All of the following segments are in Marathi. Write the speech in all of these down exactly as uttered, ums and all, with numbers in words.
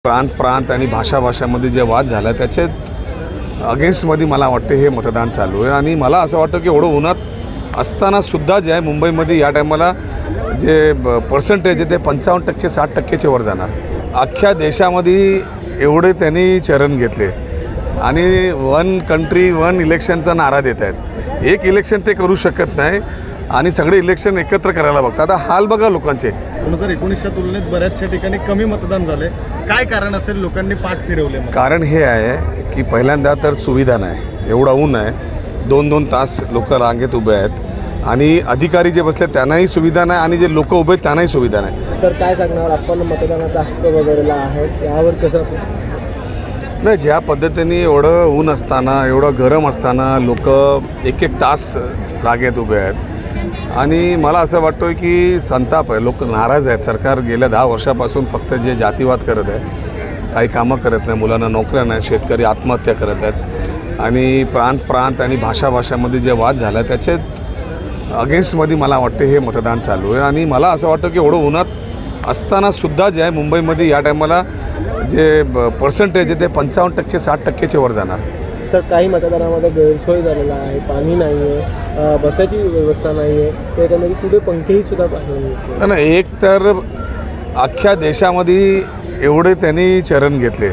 प्रांत प्रांत आणि भाषा भाषामध्ये जे वाद झाला त्याचे अगेन्स्टमध्ये मला वाटते हे मतदान चालू आहे। आणि मला असं वाटतं की एवढं उन्हात असतानासुद्धा जे आहे मुंबईमध्ये या टायमाला जे पर्सेंटेज आहे ते पंचावन्न टक्के साठ टक्केच्या वर जाणार। अख्ख्या देशामध्ये एवढे त्यांनी चरण घेतले आणि वन कंट्री वन इलेक्शनचा नारा देत आहेत। एक इलेक्शन ते करू शकत नाही आणि सगळे इलेक्शन एकत्र करायला बघतात। आता हाल बघा लोकांचे। दोन हजार एकोणीसच्या तुलनेत बऱ्याचशा ठिकाणी कमी मतदान झाले, काय कारण असेल? लोकांनी पाठ फिरवले। कारण हे आहे की पहिल्यांदा तर सुविधा नाही, एवढा ऊन आहे, दोन दोन तास लोक रांगेत उभे आहेत आणि अधिकारी जे बसले त्यांनाही सुविधा नाही आणि जे लोक उभे आहेत त्यांनाही सुविधा नाही। सर काय सांगणार, आपण मतदानाचा हक्क वगैरेला आहे यावर कसं? नाही, ज्या पद्धतीने एवढं ऊन असताना एवढं गरम असताना लोक एक एक तास रांगेत उभे आहेत आणि मला असं वाटतं की संताप आहे, लोक नाराज आहेत। सरकार गेल्या दहा वर्षापासून फक्त जे जातीवाद करत आहे, काही कामं करत नाही, मुलांना नोकऱ्या नाही, शेतकरी आत्महत्या करत आहेत आणि प्रांत प्रांत आणि भाषा भाषामध्ये जे वाद झाला त्याचे अगेन्स्टमध्ये मला वाटते हे मतदान चालू आहे। आणि मला असं वाटतं की एवढं उन्हात असतानासुद्धा जे आहे मुंबईमध्ये या टायमाला जे पर्सेंटेज आहे ते पंचावन्न टक्के साठ टक्केच्या वर जाणार। सर काही मतदानामध्ये गैरसोय झालेला आहे, पाणी नाही आहे, बसण्याची व्यवस्था नाही आहे, तर एकंदरीत कुठे पंखेही सुद्धा पाहिजे नाही। एक तर अख्ख्या देशामध्ये एवढे त्यांनी चरण घेतले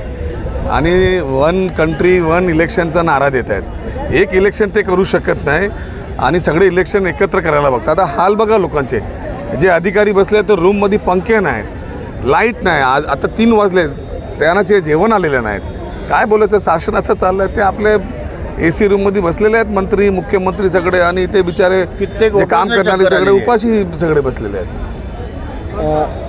आणि वन कंट्री वन इलेक्शनचा नारा देत आहेत। एक इलेक्शन ते करू शकत नाही आणि सगळे इलेक्शन एकत्र करायला बघतात। आता हाल बघा लोकांचे। जे अधिकारी बसले तर रूममध्ये पंखे नाहीत, लाईट नाही, आज आता तीन वाजले त्यांना जे जेवण आलेलं नाहीत। काय बोलायचं, शासन असं चाललं आहे। ते आपले ए सी रूममध्ये बसलेले आहेत, मंत्री मुख्यमंत्री सगळे, आणि ते बिचारे कित्येक जे काम करणारे सगळे उपाशी सगळे बसलेले आहेत।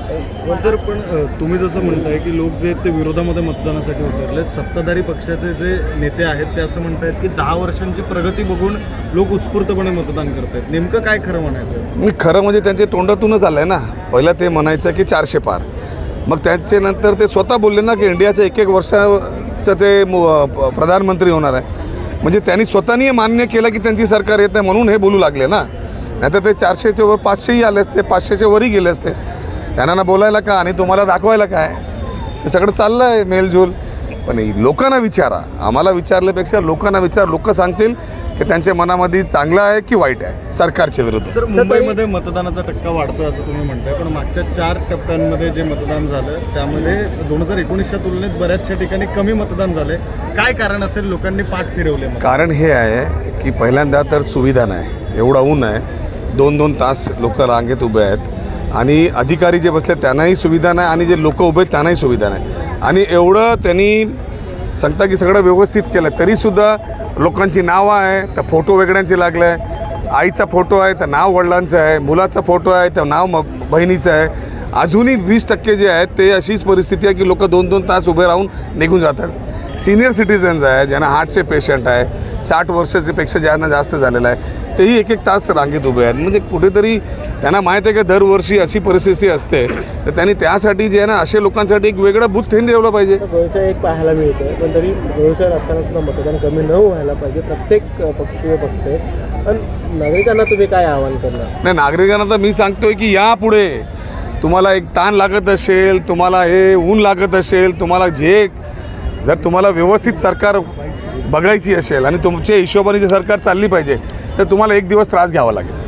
सर पण तुम्ही जसं म्हणताय की लोक जे ते विरोधामध्ये मतदानासाठी उतरले, सत्ताधारी पक्षाचे जे नेते आहेत ते असं म्हणतायत की दहा वर्षांची प्रगती बघून लोक उत्स्फूर्तपणे मतदान करतायत। नेमकं काय खरं म्हणायचं? खरं म्हणजे त्यांच्या तोंडातूनच आलं आहे ना। पहिलं ते म्हणायचं की चारशे पार, मग त्याच्यानंतर ते स्वतः बोलले ना की इंडियाच्या एक एक वर्षाचं ते प्रधानमंत्री होणार आहे। म्हणजे त्यांनी स्वतःनी मान्य केलं की त्यांची सरकार येत आहे म्हणून हे बोलू लागले ना, नाहीतर ते चारशेच्या वर पाचशेही आले असते, पाचशेच्या वरही गेले असते। त्यांना ना बोलायला का आणि तुम्हाला दाखवायला काय, हे सगळं चाललं आहे मेलझोल। पण लोकांना विचारा, आम्हाला विचारल्यापेक्षा लोकांना विचार, लोक सांगतील की त्यांच्या मनामध्ये चांगलं आहे की वाईट आहे सरकारच्या विरुद्ध। सर मुंबईमध्ये मतदानाचा टक्का वाढतोय असं तुम्ही म्हणताय, पण मागच्या चार टप्प्यांमध्ये जे मतदान झालं त्यामध्ये दोन हजार एकोणीसच्या तुलनेत बऱ्याचशा ठिकाणी कमी मतदान झाले, काय कारण असेल? लोकांनी पाठ फिरवले। कारण हे आहे की पहिल्यांदा तर सुविधा नाही, एवढा ऊन आहे, दोन दोन तास लोक रांगेत उभे आहेत आणि अधिकारी जे बसले त्यांनाही सुविधा नाही आणि जे लोक उभे आहेत त्यांनाही सुविधा नाही। आणि एवढं त्यांनी सांगता की सगळं व्यवस्थित केलं तरीसुद्धा लोकांची नावं आहे तर फोटो वेगळ्यांचे लागले आहे, आईचा फोटो आहे तर नाव वडिलांचं आहे, मुलाचा फोटो आहे तर नाव म बहिणीचं आहे। अजूनही वीस टक्के जे आहेत ते अशीच परिस्थिती आहे की लोक दोन दोन तास उभे राहून निघून जातात। सिनियर सिटीजन्स आहे, ज्यांना हार्टचे पेशंट आहे, साठ वर्षाच्यापेक्षा ज्यांना जास्त झालेलं आहे, तेही एक एक तास रांगेत उभे आहेत। म्हणजे कुठेतरी त्यांना माहीत आहे की दरवर्षी अशी परिस्थिती असते, तर त्यांनी त्यासाठी जे आहे ना अशा लोकांसाठी एक वेगळं बूथ ठेवून ठेवलं पाहिजे। व्यवसाय एक पाहायला मिळतो, पण तरी व्यवसाय असताना सुद्धा मतदान कमी न व्हायला पाहिजे, प्रत्येक पक्षीय बघते। पण नागरिकांना तुम्ही काय आवाहन करणार? नाही, नागरिकांना तर मी सांगतोय की यापुढे तुम्हाला एक ताण लागत असेल, तुम्हाला हे ऊन लागत असेल, तुम्हाला जे जर तुम्हाला व्यवस्थित सरकार बघायची असेल आणि तुमच्या हिशोबाने जी सरकार चालली पाहिजे तर तुम्हाला एक दिवस त्रास घ्यावा लागेल।